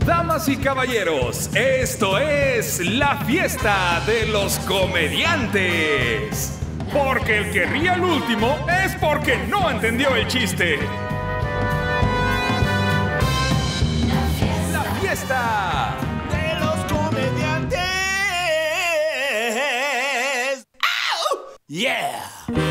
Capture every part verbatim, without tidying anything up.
Damas y caballeros, esto es la fiesta de los comediantes. Porque el que ríe al último es porque no entendió el chiste. La fiesta de los comediantes. ¡Au! ¡Yeah!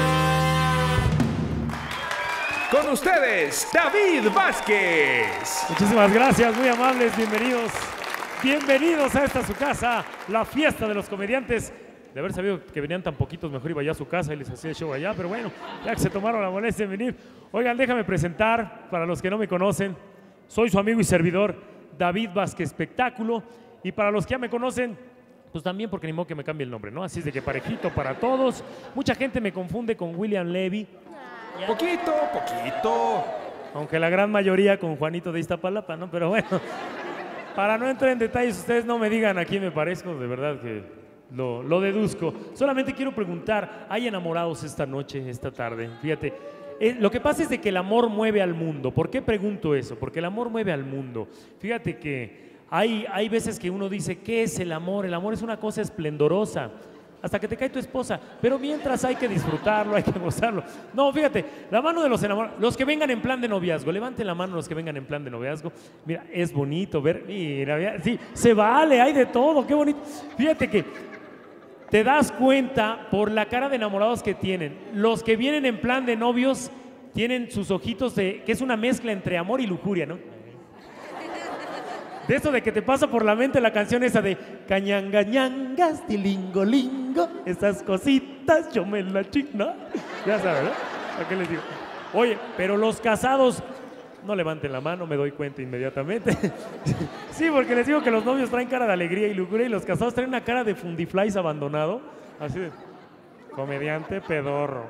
Con ustedes, David Vázquez. Muchísimas gracias, muy amables, bienvenidos. Bienvenidos a esta su casa, la fiesta de los comediantes. De haber sabido que venían tan poquitos, mejor iba ya a su casa y les hacía el show allá, pero bueno, ya que se tomaron la molestia de venir. Oigan, déjame presentar, para los que no me conocen, soy su amigo y servidor, David Vázquez Espectáculo, y para los que ya me conocen, pues también porque ni modo que me cambie el nombre, ¿no? Así es de que parejito para todos. Mucha gente me confunde con William Levy. Poquito, poquito. Aunque la gran mayoría con Juanito de Iztapalapa, ¿no? Pero bueno, para no entrar en detalles, ustedes no me digan a quién me parezco, de verdad que lo, lo deduzco. Solamente quiero preguntar, ¿hay enamorados esta noche, esta tarde? Fíjate, eh, lo que pasa es de que el amor mueve al mundo. ¿Por qué pregunto eso? Porque el amor mueve al mundo. Fíjate que hay, hay veces que uno dice, ¿qué es el amor? El amor es una cosa esplendorosa. Hasta que te cae tu esposa, pero mientras hay que disfrutarlo, hay que gozarlo. No, fíjate, la mano de los enamorados, los que vengan en plan de noviazgo, levanten la mano los que vengan en plan de noviazgo. Mira, es bonito ver, mira, sí, se vale, hay de todo, qué bonito. Fíjate que te das cuenta por la cara de enamorados que tienen. Los que vienen en plan de novios tienen sus ojitos de, que es una mezcla entre amor y lujuria, ¿no? De eso de que te pasa por la mente la canción esa de cañangañangas, tilingolingo, esas cositas, yo me la chingna. Ya sabes, ¿no? ¿A qué les digo? Oye, pero los casados, no levanten la mano, me doy cuenta inmediatamente. Sí, porque les digo que los novios traen cara de alegría y lujuria y los casados traen una cara de fundiflies abandonado. Así de, comediante pedorro.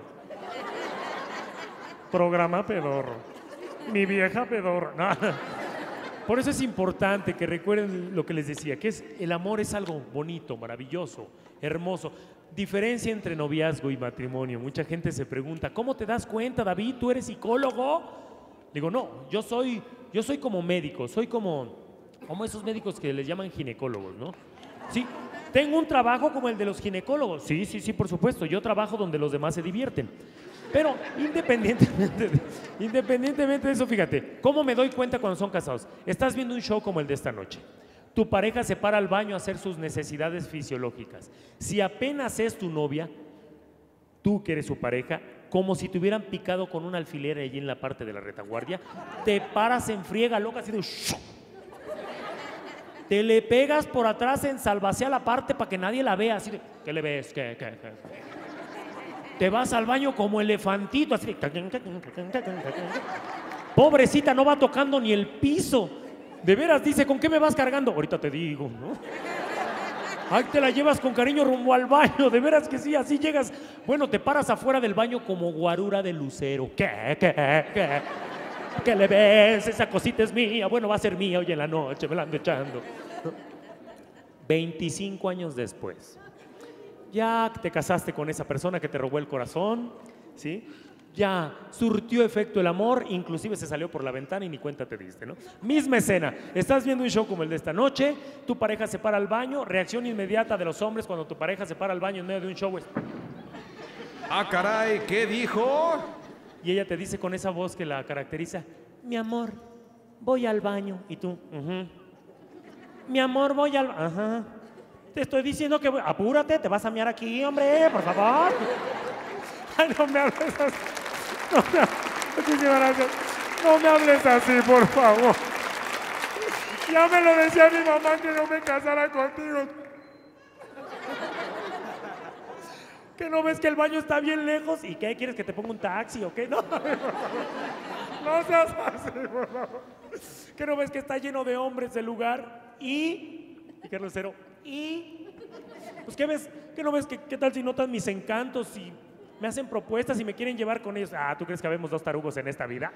Programa pedorro. Mi vieja pedorro. No. Por eso es importante que recuerden lo que les decía, que es el amor es algo bonito, maravilloso, hermoso. Diferencia entre noviazgo y matrimonio. Mucha gente se pregunta, ¿cómo te das cuenta, David? ¿Tú eres psicólogo? Digo, no, yo soy, yo soy como médico, soy como, como esos médicos que les llaman ginecólogos, ¿no? Sí, tengo un trabajo como el de los ginecólogos. Sí, sí, sí, por supuesto. Yo trabajo donde los demás se divierten. Pero independientemente de, independientemente de eso, fíjate, ¿cómo me doy cuenta cuando son casados? Estás viendo un show como el de esta noche. Tu pareja se para al baño a hacer sus necesidades fisiológicas. Si apenas es tu novia, tú que eres su pareja, como si te hubieran picado con un alfiler allí en la parte de la retaguardia, te paras en friega loca así de... Te le pegas por atrás en salvacea la parte para que nadie la vea, así de... ¿Qué le ves? ¿Qué, qué, qué? Te vas al baño como elefantito, así. Pobrecita, no va tocando ni el piso. De veras, dice, ¿con qué me vas cargando? Ahorita te digo, ¿no? Ahí te la llevas con cariño rumbo al baño. De veras que sí, así llegas. Bueno, te paras afuera del baño como guarura de lucero. ¿Qué, qué, qué? ¿Qué le ves? Esa cosita es mía. Bueno, va a ser mía hoy en la noche, me la ando echando. veinticinco años después. Ya te casaste con esa persona que te robó el corazón, ¿sí? Ya surtió efecto el amor, inclusive se salió por la ventana y ni cuenta te diste, ¿no? Misma escena, estás viendo un show como el de esta noche, tu pareja se para al baño, reacción inmediata de los hombres cuando tu pareja se para al baño en medio de un show es... Ah, caray, ¿qué dijo? Y ella te dice con esa voz que la caracteriza, mi amor, voy al baño. Y tú, uh-huh. Mi amor, voy al baño. Ajá. Te estoy diciendo que... Apúrate, te vas a mear aquí, hombre, por favor. Ay, no me hables así. No me, muchísimas gracias. No me hables así, por favor. Ya me lo decía mi mamá que no me casara contigo. ¿Que no ves que el baño está bien lejos? ¿Y qué? ¿Quieres que te ponga un taxi o qué? No, no seas así, por favor. ¿Que no ves que está lleno de hombres el lugar? Y... ¿Y qué Lucero? Y... Pues ¿qué ves? ¿Qué no ves? ¿Qué, qué tal si notan mis encantos y me hacen propuestas y me quieren llevar con ellos? Ah, ¿tú crees que habemos dos tarugos en esta vida?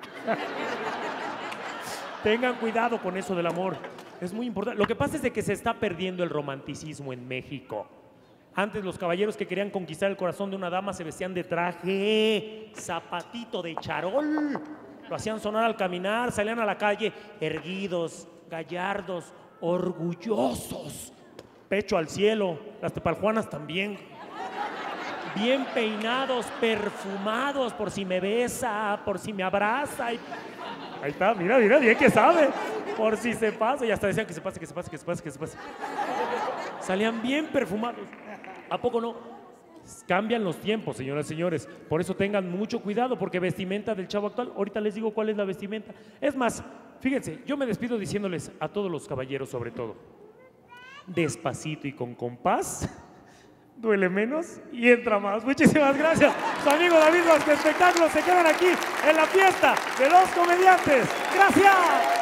Tengan cuidado con eso del amor. Es muy importante. Lo que pasa es de que se está perdiendo el romanticismo en México. Antes los caballeros que querían conquistar el corazón de una dama se vestían de traje, zapatito de charol, lo hacían sonar al caminar, salían a la calle erguidos, gallardos, orgullosos, pecho al cielo, las tepaljuanas también, bien peinados, perfumados, por si me besa, por si me abraza. Y... ahí está, mira, mira, bien que sabe, por si se pasa, y hasta decían que se pase, que se pase, que se pase, que se pase. Salían bien perfumados. ¿A poco no? Cambian los tiempos, señoras y señores. Por eso tengan mucho cuidado, porque vestimenta del chavo actual, ahorita les digo cuál es la vestimenta. Es más, fíjense, yo me despido diciéndoles a todos los caballeros, sobre todo, despacito y con compás, duele menos y entra más. Muchísimas gracias. Su amigo David Vázquez Espectáculos se quedan aquí en la fiesta de los comediantes. Gracias.